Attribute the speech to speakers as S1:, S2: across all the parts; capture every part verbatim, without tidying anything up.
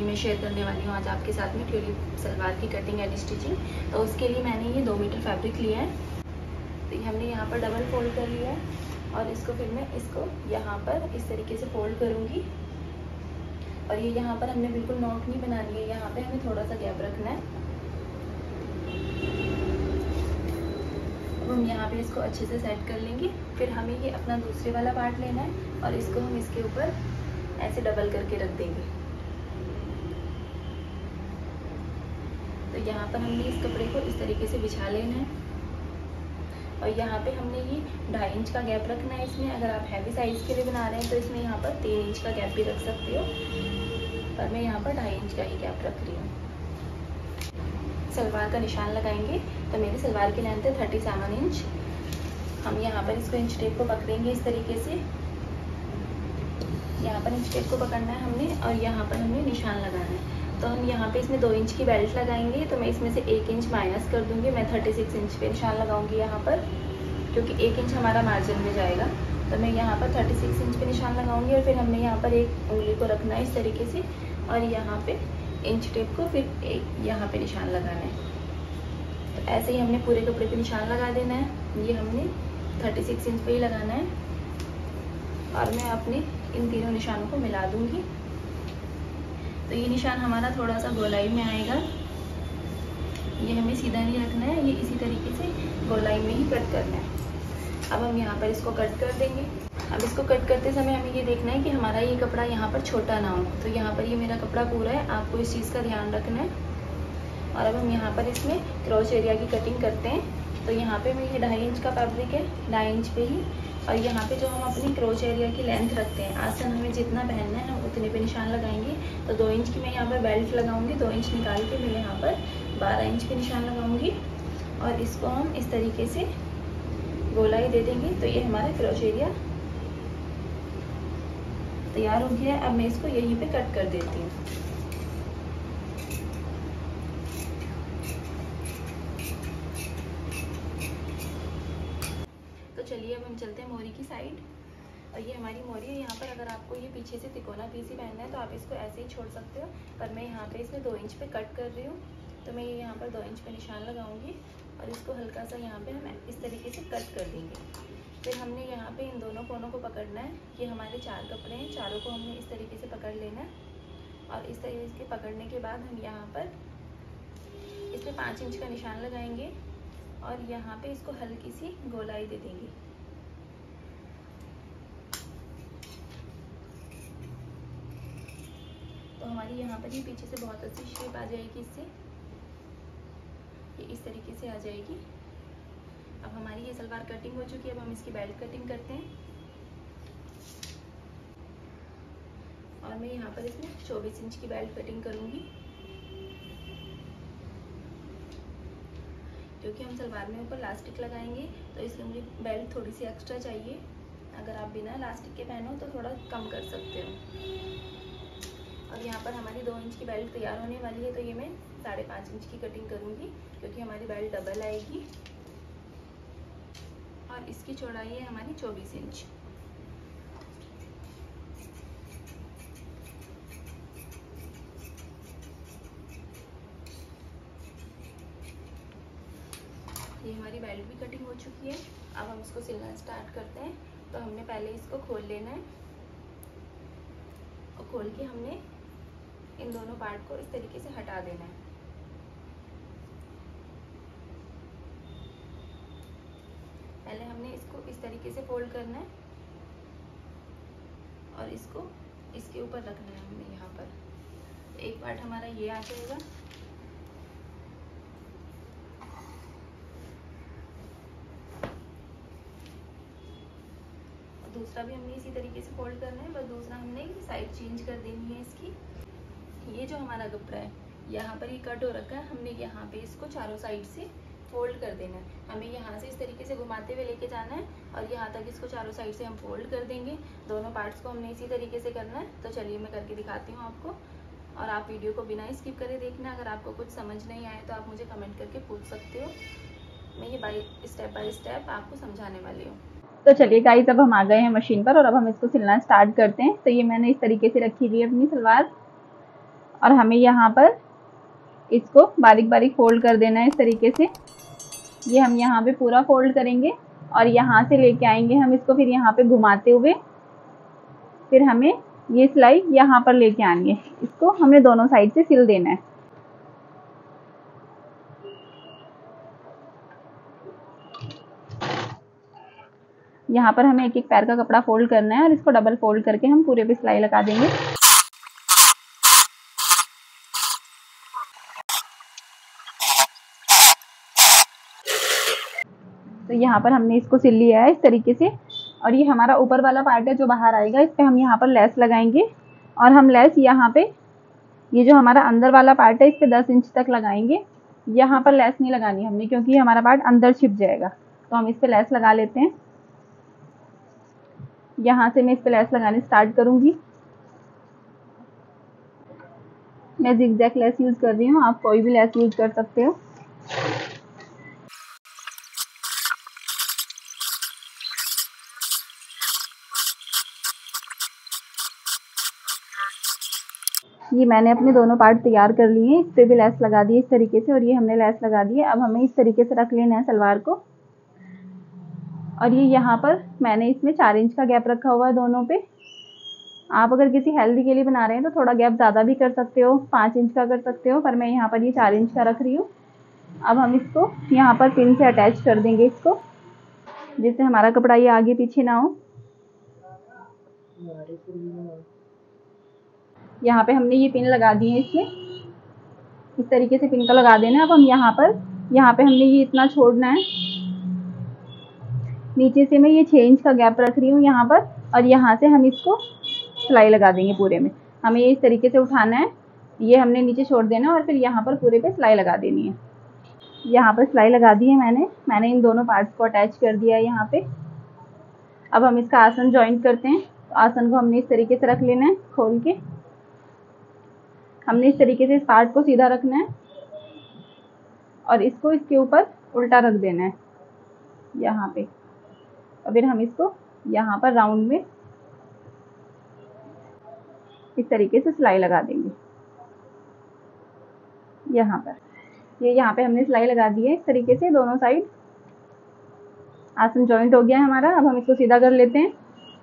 S1: मैं शेयर करने वाली हूँ आज आपके साथ में ट्यूलिप सलवार की कटिंग एंड स्टिचिंग। तो उसके लिए मैंने ये दो मीटर फैब्रिक लिया है। तो ये हमने यहाँ पर डबल फोल्ड कर लिया है और इसको फिर मैं इसको यहाँ पर इस तरीके से फोल्ड करूँगी। और ये यहाँ पर हमने बिल्कुल नॉक नहीं बनानी है, यहाँ पे हमें थोड़ा सा गैप रखना है। अब हम यहाँ पे इसको अच्छे से सेट कर लेंगे। फिर हमें ये अपना दूसरे वाला पार्ट लेना है और इसको हम इसके ऊपर ऐसे डबल करके रख देंगे। तो यहाँ पर हमने इस कपड़े को इस तरीके से बिछा लेना है और यहाँ पे हमने ये ढाई इंच का गैप रखना है इसमें। अगर आप हैवी साइज़ के लिए बना रहे हैं तो इसमें यहाँ पर तीन इंच का गैप भी रख सकते हो, पर मैं यहाँ पर ढाई इंच का ही गैप रख रही हूँ। सलवार का निशान लगाएंगे तो मेरी सलवार की लेंथ है थर्टी सेवन इंच। हम यहाँ पर इसको इंच टेप को पकड़ेंगे इस तरीके से। यहाँ पर इंच टेप को पकड़ना है हमने और यहाँ पर हमने निशान लगाना है। तो हम यहाँ पे इसमें दो इंच की बेल्ट लगाएंगे। तो मैं इसमें से एक इंच माइनस कर दूँगी। मैं थर्टी सिक्स इंच पे निशान लगाऊंगी यहाँ पर, क्योंकि एक इंच हमारा मार्जिन में जाएगा। तो मैं यहाँ पर थर्टी सिक्स इंच पे निशान लगाऊंगी और फिर हमने यहाँ पर एक उंगली को रखना है इस तरीके से और यहाँ पे इंच टेप को फिर एक यहाँ पे निशान लगाना है। तो ऐसे ही हमने पूरे कपड़े पे निशान लगा देना है। ये हमने थर्टी सिक्स इंच पे ही लगाना है और मैं अपने इन तीनों निशानों को मिला दूंगी। तो ये निशान हमारा थोड़ा सा गोलाई में आएगा। ये हमें सीधा नहीं रखना है, ये इसी तरीके से गोलाई में ही कट करना है। अब हम यहाँ पर इसको कट कर देंगे। अब इसको कट करते समय हमें ये देखना है कि हमारा ये कपड़ा यहाँ पर छोटा ना हो। तो यहाँ पर ये मेरा कपड़ा पूरा है, आपको इस चीज़ का ध्यान रखना है। और अब हम यहाँ पर इसमें क्रॉच एरिया की कटिंग करते हैं। तो यहाँ पे मैं ये ढाई इंच का फैब्रिक है, ढाई इंच पे ही। और यहाँ पे जो हम अपनी क्रॉच एरिया की लेंथ रखते हैं, आसन हमें जितना पहनना है हम उतने पे निशान लगाएंगे। तो दो इंच की मैं यहाँ पर बेल्ट लगाऊंगी। दो इंच निकाल के मैं यहाँ पर बारह इंच पे निशान लगाऊंगी और इसको हम इस तरीके से गोलाई दे देंगे। तो ये हमारा क्रॉच एरिया तैयार हो गया है। अब मैं इसको यहीं पे कट कर देती हूँ। तो चलिए अब हम चलते हैं मोरी की साइड। और ये हमारी मोरी है। यहाँ पर अगर आपको ये पीछे से तिकोना पीस ही पहनना है तो आप इसको ऐसे ही छोड़ सकते हो, पर मैं यहाँ पे इसमें दो इंच पे कट कर रही हूँ। तो मैं ये यहाँ पर दो इंच पे निशान लगाऊंगी और इसको हल्का सा यहाँ पे हम इस तरीके से कट कर देंगे। फिर हमने यहाँ पे इन दोनों कोनों को पकड़ना है। ये हमारे चार कपड़े हैं, चारों को हमने इस तरीके से पकड़ लेना है। और इस तरीके से पकड़ने के बाद हम यहाँ पर इस पर पाँच इंच का निशान लगाएंगे और यहाँ पे इसको हल्की सी गोलाई दे देंगे। तो हमारी यहाँ पर ये पीछे से बहुत अच्छी शेप आ जाएगी इससे, ये इस तरीके से आ जाएगी। अब हमारी ये सलवार कटिंग हो चुकी है। अब हम इसकी बेल्ट कटिंग करते हैं। और मैं यहाँ पर इसमें चौबीस इंच की बेल्ट कटिंग करूँगी, क्योंकि हम सलवार में ऊपर लास्टिक लगाएंगे तो इसलिए मुझे बेल्ट थोड़ी सी एक्स्ट्रा चाहिए। अगर आप बिना लास्टिक के पहनो तो थोड़ा कम कर सकते हो। अब यहाँ पर हमारी दो इंच की बेल्ट तैयार होने वाली है। तो ये मैं साढ़े पाँच इंच की कटिंग करूँगी, क्योंकि हमारी बेल्ट डबल आएगी और इसकी चौड़ाई है हमारी चौबीस इंच। ये हमारी बेल्ट भी कटिंग हो चुकी है। अब हम इसको सिलना स्टार्ट करते हैं। तो हमने पहले इसको खोल लेना है और खोल के हमने इन दोनों पार्ट को इस तरीके से हटा देना है। पहले हमने इसको इस तरीके से फोल्ड करना है और इसको इसके ऊपर रखना है हमने यहाँ पर। एक पार्ट हमारा ये आ जाएगा और दूसरा भी हमने इसी तरीके से फोल्ड करना है, बस दूसरा हमने साइड चेंज कर देनी है इसकी। ये जो हमारा कपड़ा है यहाँ पर ये कट हो रखा है, हमने यहाँ पे इसको चारों साइड से फोल्ड कर देना है। हमें यहाँ से इस तरीके से घुमाते हुए लेके जाना है और यहाँ तक इसको चारों साइड से हम फोल्ड कर देंगे। दोनों पार्ट्स को हमने इसी तरीके से करना है। तो चलिए मैं करके दिखाती हूँ आपको, और आप वीडियो को बिना स्किप करे देखना। अगर आपको कुछ समझ नहीं आए तो आप मुझे कमेंट करके पूछ सकते हो। मैं ये बाई स्टेप बाय स्टेप आपको समझाने वाली हूँ।
S2: तो चलिए गाइस, अब हम आ गए हैं मशीन पर और अब हम इसको सिलना स्टार्ट करते हैं। तो ये मैंने इस तरीके से रखी हुई है अपनी सलवार, और हमें यहाँ पर इसको बारीक बारीक फोल्ड कर देना है इस तरीके से। ये हम यहाँ पे पूरा फोल्ड करेंगे और यहाँ से लेके आएंगे हम इसको, फिर यहाँ पे घुमाते हुए फिर हमें ये सिलाई यहाँ पर लेके आनी है। इसको हमने दोनों साइड से सिल देना है। यहाँ पर हमें एक एक पैर का कपड़ा फोल्ड करना है और इसको डबल फोल्ड करके हम पूरे पे सिलाई लगा देंगे। तो यहाँ पर हमने इसको सिल लिया है इस तरीके से। और ये हमारा ऊपर वाला पार्ट है जो बाहर आएगा, इस पे हम यहाँ पर लेस लगाएंगे। और हम लेस यहाँ पे, ये जो हमारा अंदर वाला पार्ट है, इस पे दस इंच तक लगाएंगे। यहाँ पर लेस नहीं लगानी हमने, क्योंकि ये हमारा पार्ट अंदर छिप जाएगा। तो हम इस पे लेस लगा लेते हैं। यहाँ से मैं इस पे लेस लगाने स्टार्ट करूँगी। मैं जिगजैग लेस यूज़ कर रही हूँ, आप कोई भी लेस यूज़ कर सकते हो। ये मैंने अपने दोनों पार्ट तैयार कर लिए हैं। इस पे भी लेस लगा दी है इस तरीके से, और ये हमने लेस लगा दी है। अब हमें इस तरीके से रख लेना है सलवार को। और ये यहाँ पर मैंने इसमें चार इंच का गैप रखा हुआ है दोनों पे। आप अगर किसी हेल्दी के लिए बना रहे हैं तो थोड़ा गैप ज़्यादा भी कर सकते हो, पाँच इंच का कर सकते हो, पर मैं यहाँ पर ये चार इंच का रख रही हूँ। अब हम इसको यहाँ पर पिन से अटैच कर देंगे इसको, जिससे हमारा कपड़ा ये आगे पीछे ना हो। यहाँ पे हमने ये पिन लगा दी है इसमें, इस तरीके से पिन का लगा देना है। अब हम यहाँ पर यहाँ पे हमने ये इतना छोड़ना है। नीचे से मैं ये छः इंच का गैप रख रही हूँ यहाँ पर, और यहाँ से हम इसको सिलाई लगा देंगे पूरे में। हमें ये इस तरीके से उठाना है, ये हमने नीचे छोड़ देना और फिर यहाँ पर पूरे पे सिलाई लगा देनी है। यहाँ पर सिलाई लगा दी है मैंने मैंने इन दोनों पार्ट्स को अटैच कर दिया है यहाँ पे। अब हम इसका आसन जॉइंट करते हैं। तो आसन को हमने इस तरीके से रख लेना है खोल के। हमने इस तरीके से इस पार्ट को सीधा रखना है और इसको इसके ऊपर उल्टा रख देना है यहाँ पे। और फिर हम इसको यहाँ पर राउंड में इस तरीके से सिलाई लगा देंगे यहाँ पर। ये यहाँ पे हमने सिलाई लगा दी है इस तरीके से दोनों साइड। आसन जॉइंट हो गया है हमारा। अब हम इसको सीधा कर लेते हैं।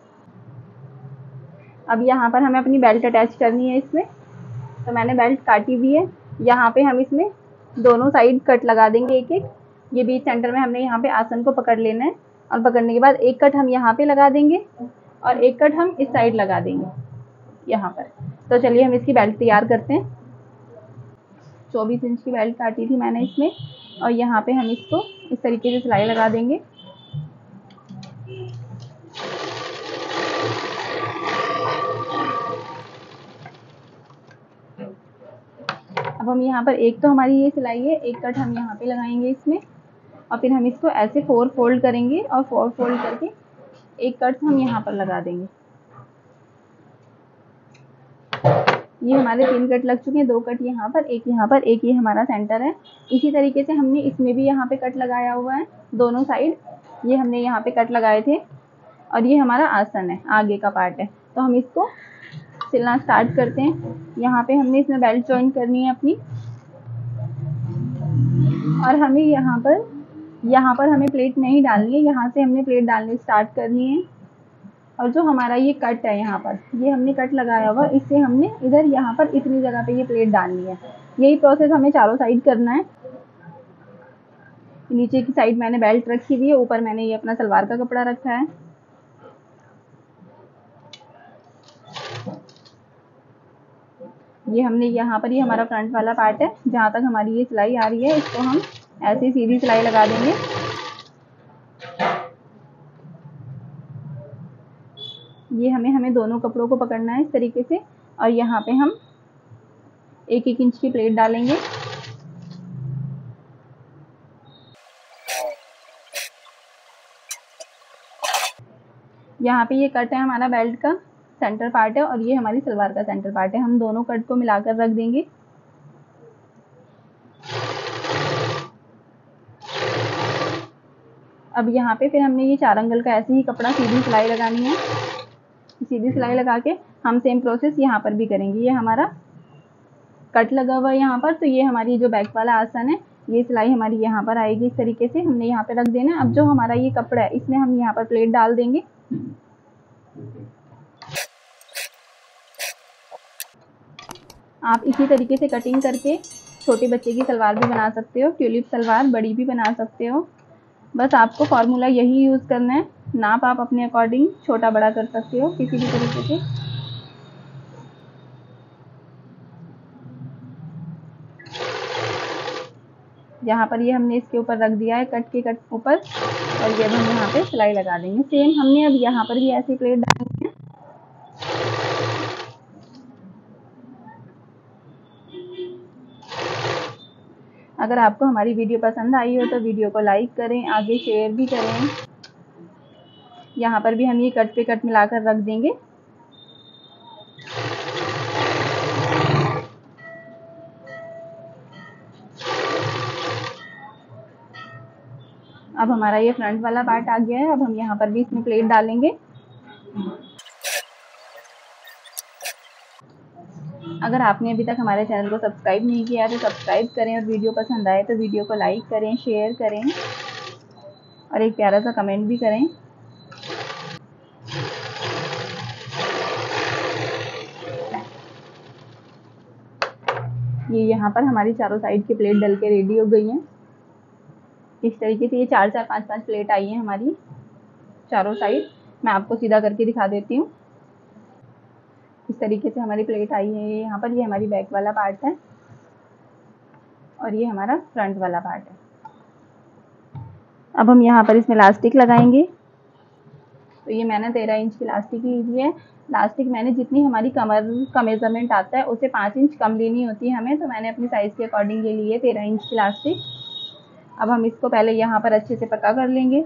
S2: अब यहाँ पर हमें अपनी बेल्ट अटैच करनी है इसमें। तो मैंने बेल्ट काटी हुई है। यहाँ पे हम इसमें दोनों साइड कट लगा देंगे एक एक। ये बीच सेंटर में हमने यहाँ पे आसन को पकड़ लेना है, और पकड़ने के बाद एक कट हम यहाँ पे लगा देंगे और एक कट हम इस साइड लगा देंगे यहाँ पर। तो चलिए हम इसकी बेल्ट तैयार करते हैं। चौबीस इंच की बेल्ट काटी थी मैंने इसमें, और यहाँ पे हम इसको इस तरीके से सिलाई लगा देंगे। अब हम यहाँ पर, एक तो हमारी ये सिलाई है, एक कट हम यहाँ पे लगाएंगे इसमें, और फिर हम इसको ऐसे फोर फोल्ड करेंगे और फोर फोल्ड करके एक कट हम यहाँ पर लगा देंगे। ये हमारे तीन कट लग चुके हैं, दो कट यहाँ पर, एक यहाँ पर, एक ये हमारा सेंटर है। इसी तरीके से हमने इसमें भी यहाँ पे कट लगाया हुआ है दोनों साइड। ये हमने यहाँ पे कट लगाए थे, और ये हमारा आसन है, आगे का पार्ट है। तो हम इसको सिलना स्टार्ट करते हैं। यहाँ पे हमने इसमें बेल्ट जॉइन करनी है अपनी, और हमें यहाँ पर यहाँ पर हमें प्लेट नहीं डालनी है, यहाँ से हमने प्लेट डालनी स्टार्ट करनी है। और जो हमारा ये कट है यहाँ पर, ये हमने कट लगाया हुआ, इससे हमने इधर यहाँ पर इतनी जगह पे ये प्लेट डालनी है। यही प्रोसेस हमें चारों साइड करना है। नीचे की साइड मैंने बेल्ट रखी हुई है, ऊपर मैंने ये अपना सलवार का कपड़ा रखा है। ये हमने यहाँ पर, ये हमारा फ्रंट वाला पार्ट है, जहाँ तक हमारी ये सिलाई आ रही है, इसको हम ऐसे सीधी सिलाई लगा देंगे। ये हमें हमें दोनों कपड़ों को पकड़ना है इस तरीके से, और यहाँ पे हम एक एक इंच की प्लेट डालेंगे। यहाँ पे ये कट है हमारा बेल्ट का सेंटर पार्ट है, और ये हमारी सलवार का सेंटर पार्ट है। हम दोनों कट को मिलाकर रख देंगे। अब यहाँ पे फिर हमने ये चार अंगल का ऐसे ही कपड़ा सीधी सिलाई लगानी है। सीधी सिलाई लगा के हम सेम प्रोसेस यहाँ पर भी करेंगे। ये हमारा कट लगा हुआ है यहाँ पर, तो ये हमारी जो बैक वाला आसन है, ये सिलाई हमारी यहाँ पर आएगी। इस तरीके से हमने यहाँ पे रख देना है। अब जो हमारा ये कपड़ा है, इसमें हम यहाँ पर प्लेट डाल देंगे। आप इसी तरीके से कटिंग करके छोटे बच्चे की सलवार भी बना सकते हो, ट्यूलिप सलवार बड़ी भी बना सकते हो। बस आपको फॉर्मूला यही यूज़ करना है। नाप आप अपने अकॉर्डिंग छोटा बड़ा कर सकते हो किसी भी तरीके से। यहाँ पर ये हमने इसके ऊपर रख दिया है, कट के कट ऊपर, और ये अब हम यहाँ पे सिलाई लगा देंगे। सेम हमने अब यहाँ पर भी ऐसी प्लेट डालनी है। अगर आपको हमारी वीडियो पसंद आई हो तो वीडियो को लाइक करें, आगे शेयर भी करें। यहाँ पर भी हम ये कट पे कट मिलाकर रख देंगे। अब हमारा ये फ्रंट वाला पार्ट आ गया है। अब हम यहाँ पर भी इसमें प्लेट डालेंगे। अगर आपने अभी तक हमारे चैनल को सब्सक्राइब नहीं किया है तो सब्सक्राइब करें, और वीडियो पसंद आए तो वीडियो को लाइक करें, शेयर करें, और एक प्यारा सा कमेंट भी करें। ये यहाँ पर हमारी चारों साइड की प्लेट डल के रेडी हो गई हैं। इस तरीके से ये चार चार पांच पांच प्लेट आई हैं हमारी चारों साइड। मैं आपको सीधा करके दिखा देती हूँ। इस तरीके से हमारी प्लेट आई है। ये यहाँ पर ये हमारी बैक वाला पार्ट है, और ये हमारा फ्रंट वाला पार्ट है। अब हम यहाँ पर इसमें इलास्टिक लगाएंगे। तो ये मैंने तेरह इंच की इलास्टिक ली हुई है। इलास्टिक मैंने जितनी हमारी कमर का मेजरमेंट आता है उससे पाँच इंच कम लेनी होती है हमें, तो मैंने अपनी साइज़ के अकॉर्डिंग ये ली है तेरह इंच की इलास्टिक। अब हम इसको पहले यहाँ पर अच्छे से पक्का कर लेंगे।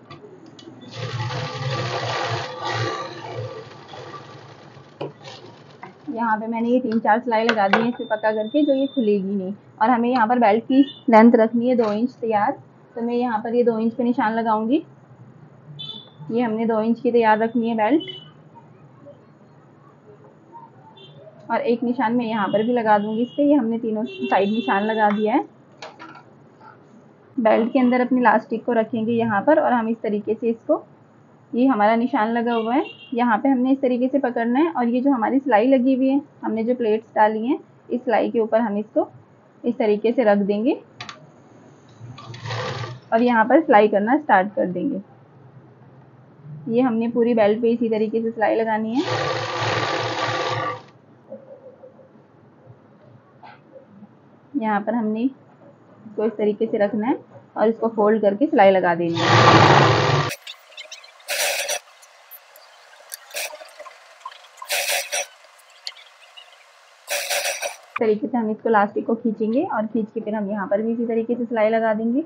S2: यहाँ पे मैंने ये तीन चार सिलाई लगा दी है इसे पक्का करके, जो ये खुलेगी नहीं। और हमें यहाँ पर बेल्ट की लेंथ रखनी है दो इंच तैयार। तो मैं यहाँ पर ये दो इंच पे निशान लगाऊंगी। ये हमने दो इंच की तैयार रखनी है बेल्ट, और एक निशान में यहाँ पर भी लगा दूंगी इससे। ये हमने तीनों साइड निशान लगा दिया है। बेल्ट के अंदर अपनी इलास्टिक को रखेंगे यहाँ पर, और हम इस तरीके से इसको, ये हमारा निशान लगा हुआ है, यहाँ पे हमने इस तरीके से पकड़ना है। और ये जो हमारी सिलाई लगी हुई है, हमने जो प्लेट्स डाली हैं, इस सिलाई के ऊपर हम इसको इस तरीके से रख देंगे, और यहाँ पर सिलाई करना स्टार्ट कर देंगे। ये हमने पूरी बेल्ट पे इसी तरीके से सिलाई लगानी है। यहाँ पर हमने इसको इस तरीके से रखना है, और इसको फोल्ड करके सिलाई लगा देनी है। इस तरीके से हम इसको इलास्टिक को खींचेंगे, और खींच के फिर हम यहाँ पर भी इसी तरीके से सिलाई लगा देंगे।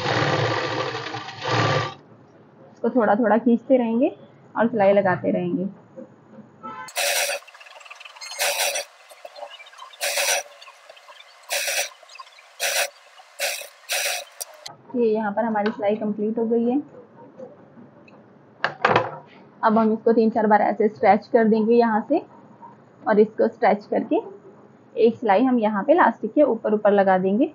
S2: इसको थोड़ा थोड़ा खींचते रहेंगे और सिलाई लगाते रहेंगे। ये यहाँ पर हमारी सिलाई कंप्लीट हो गई है। अब हम इसको तीन चार बार ऐसे स्ट्रेच कर देंगे यहाँ से, और इसको स्ट्रेच करके एक सिलाई हम यहाँ पे इलास्टिक के ऊपर ऊपर लगा देंगे।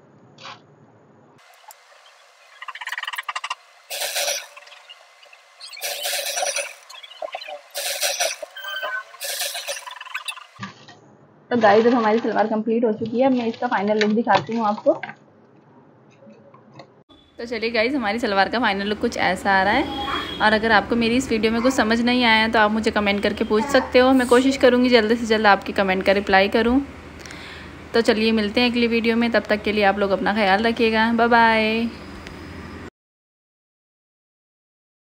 S2: तो गाइस अब हमारी सलवार कंप्लीट हो चुकी है। अब मैं इसका फाइनल लुक दिखाती हूँ आपको।
S1: तो चलिए गाइस, हमारी सलवार का फाइनल लुक कुछ ऐसा आ रहा है। और अगर आपको मेरी इस वीडियो में कुछ समझ नहीं आया तो आप मुझे कमेंट करके पूछ सकते हो। मैं कोशिश करूँगी जल्द से जल्द आपकी कमेंट का रिप्लाई करूँ। तो चलिए मिलते हैं अगली वीडियो में। तब तक के लिए आप लोग अपना ख्याल रखिएगा। Bye bye.